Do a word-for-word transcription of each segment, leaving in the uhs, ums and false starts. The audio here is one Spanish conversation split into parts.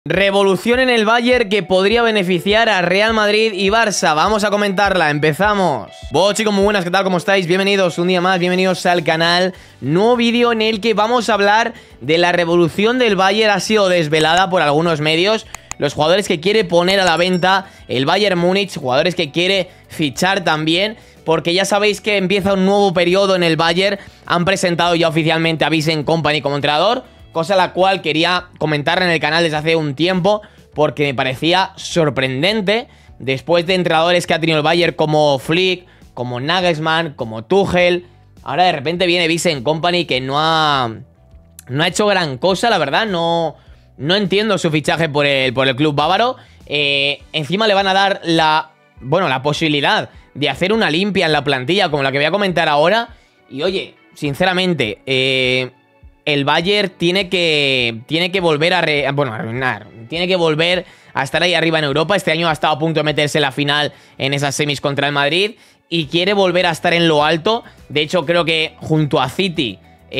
Revolución en el Bayern que podría beneficiar a Real Madrid y Barça. Vamos a comentarla, empezamos. Bueno chicos, muy buenas, ¿qué tal? ¿Cómo estáis? Bienvenidos un día más, bienvenidos al canal. Nuevo vídeo en el que vamos a hablar de la revolución del Bayern. Ha sido desvelada por algunos medios. Los jugadores que quiere poner a la venta el Bayern Múnich, jugadores que quiere fichar también, porque ya sabéis que empieza un nuevo periodo en el Bayern. Han presentado ya oficialmente a Vincent Kompany como entrenador, cosa la cual quería comentar en el canal desde hace un tiempo, porque me parecía sorprendente, después de entrenadores que ha tenido el Bayern como Flick, como Nagelsmann, como Tuchel. Ahora de repente viene Vincent Kompany, que no ha, no ha hecho gran cosa, la verdad. No, no entiendo su fichaje por el, por el club bávaro. Eh, encima le van a dar la, bueno, la posibilidad de hacer una limpia en la plantilla, como la que voy a comentar ahora. Y oye, sinceramente, eh... el Bayern tiene que, tiene que volver a, re, bueno, a arruinar. Tiene que volver a estar ahí arriba en Europa. Este año ha estado a punto de meterse en la final en esas semis contra el Madrid. Y quiere volver a estar en lo alto. De hecho, creo que junto a City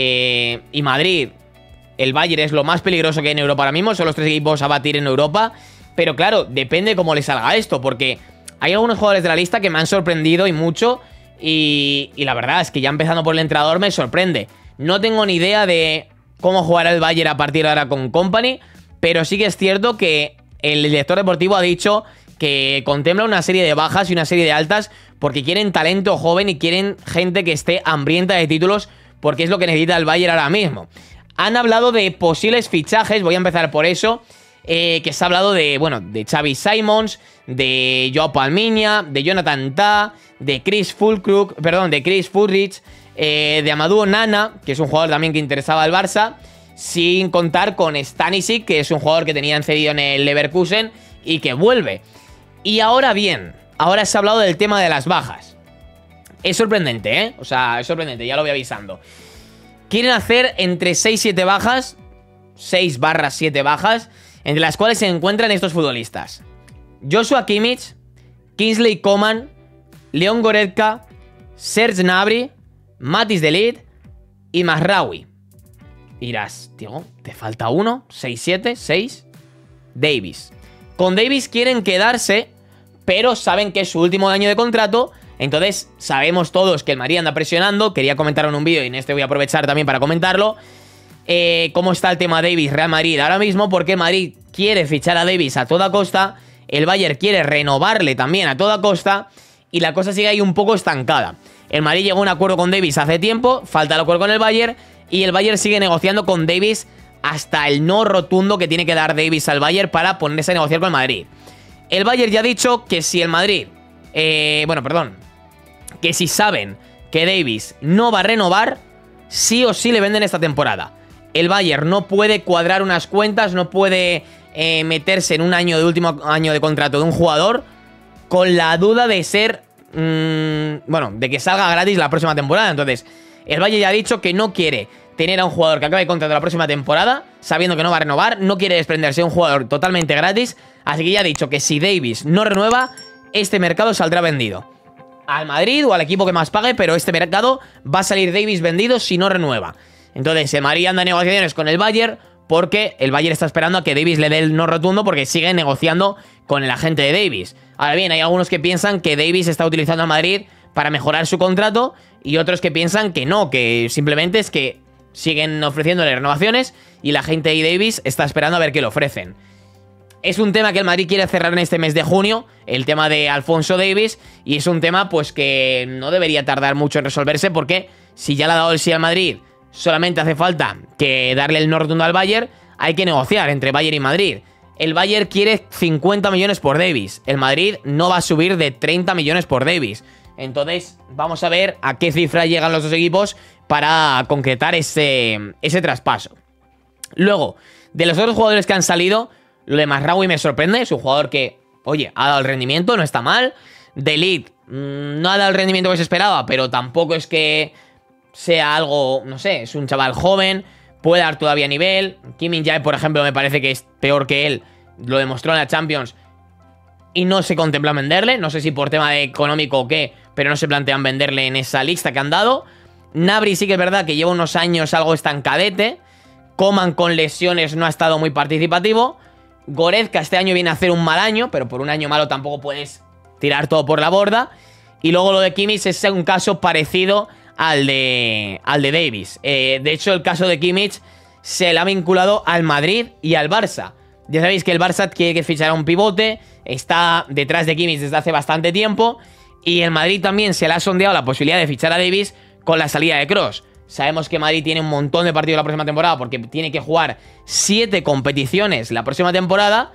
eh, y Madrid, el Bayern es lo más peligroso que hay en Europa ahora mismo. Son los tres equipos a batir en Europa. Pero claro, depende cómo le salga esto. Porque hay algunos jugadores de la lista que me han sorprendido y mucho. Y, y la verdad es que ya empezando por el entrenador me sorprende. No tengo ni idea de cómo jugará el Bayern a partir de ahora con Kompany, pero sí que es cierto que el director deportivo ha dicho que contempla una serie de bajas y una serie de altas porque quieren talento joven y quieren gente que esté hambrienta de títulos, porque es lo que necesita el Bayern ahora mismo. Han hablado de posibles fichajes, voy a empezar por eso, eh, que se ha hablado de, bueno, de Xavi Simons, de Joao Palmiña, de Jonathan Tah, de Chris Füllkrug, perdón, de Chris Füllkrug, Eh, de Amadou Onana, que es un jugador también que interesaba al Barça, sin contar con Stanisic, que es un jugador que tenían cedido en el Leverkusen y que vuelve. Y ahora bien, ahora se ha hablado del tema de las bajas. Es sorprendente, ¿eh? O sea, es sorprendente, ya lo voy avisando. Quieren hacer entre seis y siete bajas, seis barra siete bajas, entre las cuales se encuentran estos futbolistas: Joshua Kimmich, Kingsley Coman, Leon Goretzka, Serge Gnabry, Matthijs de Ligt y Mazraoui. Dirás, tío, ¿te falta uno? ¿seis, siete? ¿seis? Davies. Con Davies quieren quedarse, pero saben que es su último año de contrato. Entonces sabemos todos que el Madrid anda presionando. Quería comentarlo en un vídeo y en este voy a aprovechar también para comentarlo. Eh, ¿Cómo está el tema Davies, Real Madrid ahora mismo? Porque el Madrid quiere fichar a Davies a toda costa. El Bayern quiere renovarle también a toda costa. Y la cosa sigue ahí un poco estancada. El Madrid llegó a un acuerdo con Davies hace tiempo, falta el acuerdo con el Bayern, y el Bayern sigue negociando con Davies hasta el no rotundo que tiene que dar Davies al Bayern para ponerse a negociar con el Madrid. El Bayern ya ha dicho que si el Madrid, eh, bueno, perdón, que si saben que Davies no va a renovar, sí o sí le venden esta temporada. El Bayern no puede cuadrar unas cuentas, no puede eh, meterse en un año de último año de contrato de un jugador con la duda de ser... Mmm, bueno, de que salga gratis la próxima temporada. Entonces, el Bayern ya ha dicho que no quiere tener a un jugador que acabe de contrato la próxima temporada, sabiendo que no va a renovar. No quiere desprenderse de un jugador totalmente gratis. Así que ya ha dicho que si Davies no renueva, este mercado saldrá vendido al Madrid o al equipo que más pague, pero este mercado va a salir Davies vendido si no renueva. Entonces, el Madrid anda en negociaciones con el Bayern, porque el Bayern está esperando a que Davies le dé el no rotundo, porque sigue negociando con el agente de Davies. Ahora bien, hay algunos que piensan que Davies está utilizando a Madrid para mejorar su contrato, y otros que piensan que no, que simplemente es que siguen ofreciéndole renovaciones y la gente de Davies está esperando a ver qué le ofrecen. Es un tema que el Madrid quiere cerrar en este mes de junio, el tema de Alphonso Davies, y es un tema pues que no debería tardar mucho en resolverse, porque si ya le ha dado el sí al Madrid, solamente hace falta que darle el no rotundo al Bayern. Hay que negociar entre Bayern y Madrid. El Bayern quiere cincuenta millones por Davies. El Madrid no va a subir de treinta millones por Davies. Entonces, vamos a ver a qué cifra llegan los dos equipos para concretar ese, ese traspaso. Luego, de los otros jugadores que han salido, lo de Mazraoui me sorprende. Es un jugador que, oye, ha dado el rendimiento, no está mal. De Ligt mmm, no ha dado el rendimiento que se esperaba, pero tampoco es que sea algo, no sé, es un chaval joven, puede dar todavía nivel. Kim Min-jae, por ejemplo, me parece que es peor que él. Lo demostró en la Champions y no se contempla venderle. No sé si por tema de económico o qué, pero no se plantean venderle en esa lista que han dado. Gnabry sí que es verdad que lleva unos años algo estancadete. Coman con lesiones no ha estado muy participativo. Goretzka este año viene a hacer un mal año, pero por un año malo tampoco puedes tirar todo por la borda. Y luego lo de Kimmich es un caso parecido al de, al de Davis. Eh, de hecho, el caso de Kimmich se le ha vinculado al Madrid y al Barça. Ya sabéis que el Barça quiere que fichara un pivote, está detrás de Kimmich desde hace bastante tiempo. Y el Madrid también se le ha sondeado la posibilidad de fichar a Davis con la salida de Kroos. Sabemos que Madrid tiene un montón de partidos la próxima temporada porque tiene que jugar siete competiciones la próxima temporada.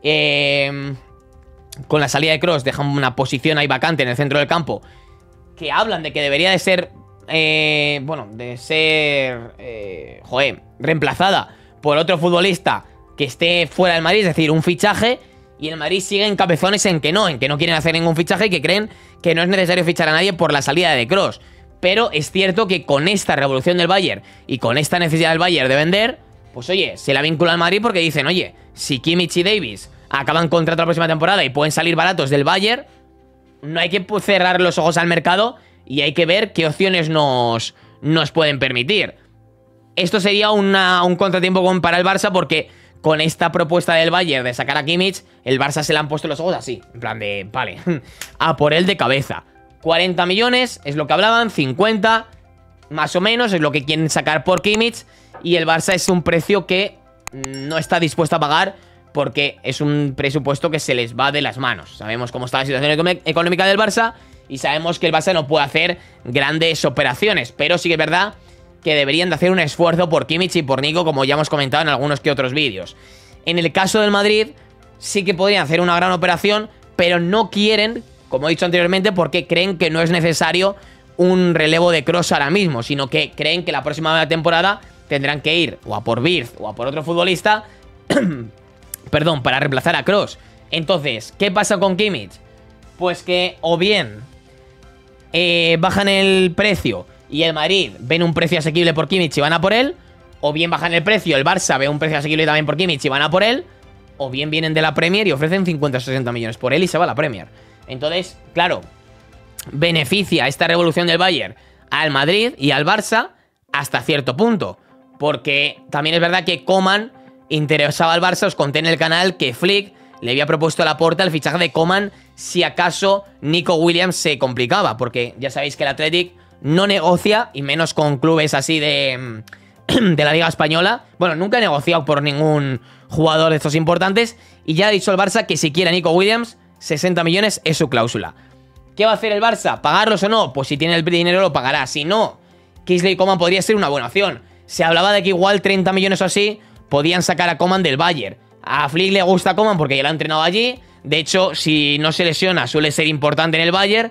Eh, con la salida de Kroos dejan una posición ahí vacante en el centro del campo que hablan de que debería de ser, eh, bueno, de ser, eh, joder, reemplazada por otro futbolista que esté fuera del Madrid, es decir, un fichaje. Y el Madrid sigue en cabezones en que no, en que no quieren hacer ningún fichaje y que creen que no es necesario fichar a nadie por la salida de Kroos. Pero es cierto que con esta revolución del Bayern y con esta necesidad del Bayern de vender, pues oye, se la vincula al Madrid porque dicen, oye, si Kimmich y Davis acaban contrato la próxima temporada y pueden salir baratos del Bayern, no hay que cerrar los ojos al mercado y hay que ver qué opciones nos, nos pueden permitir. Esto sería una, un contratiempo para el Barça porque con esta propuesta del Bayern de sacar a Kimmich, el Barça se le han puesto los ojos así, en plan de, vale, a por él de cabeza. cuarenta millones es lo que hablaban, cincuenta más o menos es lo que quieren sacar por Kimmich. Y el Barça es un precio que no está dispuesto a pagar porque es un presupuesto que se les va de las manos. Sabemos cómo está la situación económica del Barça y sabemos que el Barça no puede hacer grandes operaciones. Pero sí que es verdad que deberían de hacer un esfuerzo por Kimmich y por Nico, como ya hemos comentado en algunos que otros vídeos. En el caso del Madrid sí que podrían hacer una gran operación, pero no quieren, como he dicho anteriormente, porque creen que no es necesario un relevo de Kroos ahora mismo, sino que creen que la próxima temporada tendrán que ir o a por Wirtz o a por otro futbolista perdón, para reemplazar a Kroos. Entonces, ¿qué pasa con Kimmich? Pues que o bien eh, bajan el precio y el Madrid ven un precio asequible por Kimmich y van a por él, o bien bajan el precio, el Barça ve un precio asequible también por Kimmich y van a por él, o bien vienen de la Premier y ofrecen cincuenta o sesenta millones por él y se va a la Premier. Entonces, claro, beneficia esta revolución del Bayern al Madrid y al Barça hasta cierto punto. Porque también es verdad que Coman interesaba al Barça. Os conté en el canal que Flick le había propuesto a Laporta el fichaje de Coman si acaso Nico Williams se complicaba. Porque ya sabéis que el Athletic no negocia, y menos con clubes así de, de la Liga Española. Bueno, nunca ha negociado por ningún jugador de estos importantes. Y ya ha dicho el Barça que si quiere a Nico Williams, sesenta millones es su cláusula. ¿Qué va a hacer el Barça? ¿Pagarlos o no? Pues si tiene el dinero lo pagará. Si no, Kingsley Coman podría ser una buena opción. Se hablaba de que igual treinta millones o así podían sacar a Coman del Bayern. A Flick le gusta Coman porque ya lo ha entrenado allí. De hecho, si no se lesiona, suele ser importante en el Bayern.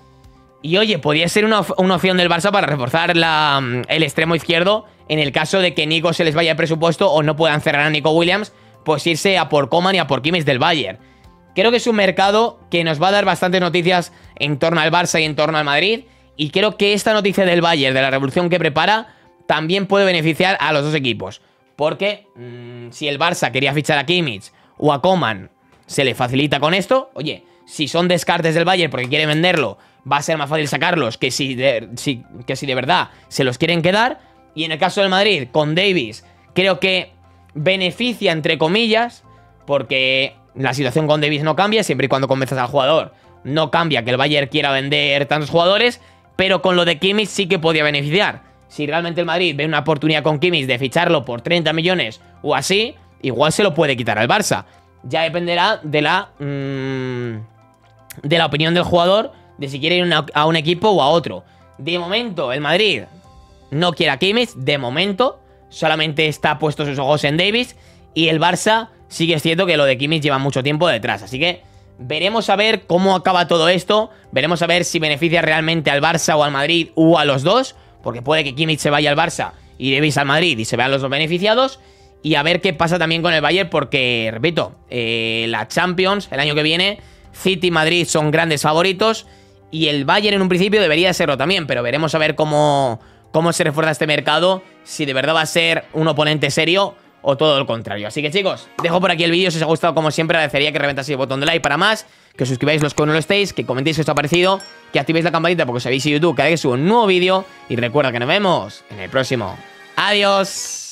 Y oye, podría ser una, una opción del Barça para reforzar la, el extremo izquierdo en el caso de que Nico se les vaya de presupuesto o no puedan cerrar a Nico Williams, pues irse a por Coman y a por Kimmich del Bayern. Creo que es un mercado que nos va a dar bastantes noticias en torno al Barça y en torno al Madrid. Y creo que esta noticia del Bayern, de la revolución que prepara, también puede beneficiar a los dos equipos. Porque mmm, si el Barça quería fichar a Kimmich o a Coman, se le facilita con esto. Oye, si son descartes del Bayern porque quiere venderlo, va a ser más fácil sacarlos que si, de, si, que si de verdad se los quieren quedar. Y en el caso del Madrid, con Davis, creo que beneficia entre comillas, porque la situación con Davis no cambia, siempre y cuando convenzas al jugador. No cambia que el Bayern quiera vender tantos jugadores, pero con lo de Kimmich sí que podía beneficiar. Si realmente el Madrid ve una oportunidad con Kimmich de ficharlo por treinta millones o así, igual se lo puede quitar al Barça. Ya dependerá de la, mmm, de la opinión del jugador, de si quiere ir una, a un equipo o a otro. De momento, el Madrid no quiere a Kimmich, de momento. Solamente está puesto sus ojos en Davis. Y el Barça sí que es cierto que lo de Kimmich lleva mucho tiempo detrás. Así que veremos a ver cómo acaba todo esto. Veremos a ver si beneficia realmente al Barça o al Madrid o a los dos. Porque puede que Kimmich se vaya al Barça y Davis al Madrid y se vean los dos beneficiados. Y a ver qué pasa también con el Bayern porque, repito, eh, la Champions el año que viene, City y Madrid son grandes favoritos. Y el Bayern en un principio debería serlo también. Pero veremos a ver cómo, cómo se refuerza este mercado. Si de verdad va a ser un oponente serio o todo lo contrario. Así que chicos, dejo por aquí el vídeo. Si os ha gustado, como siempre, agradecería que reventaseis el botón de like para más, que os suscribáis los que no lo estéis, que comentéis qué os ha parecido, que activéis la campanita porque sabéis en YouTube cada vez que subo un nuevo vídeo. Y recuerda que nos vemos en el próximo. ¡Adiós!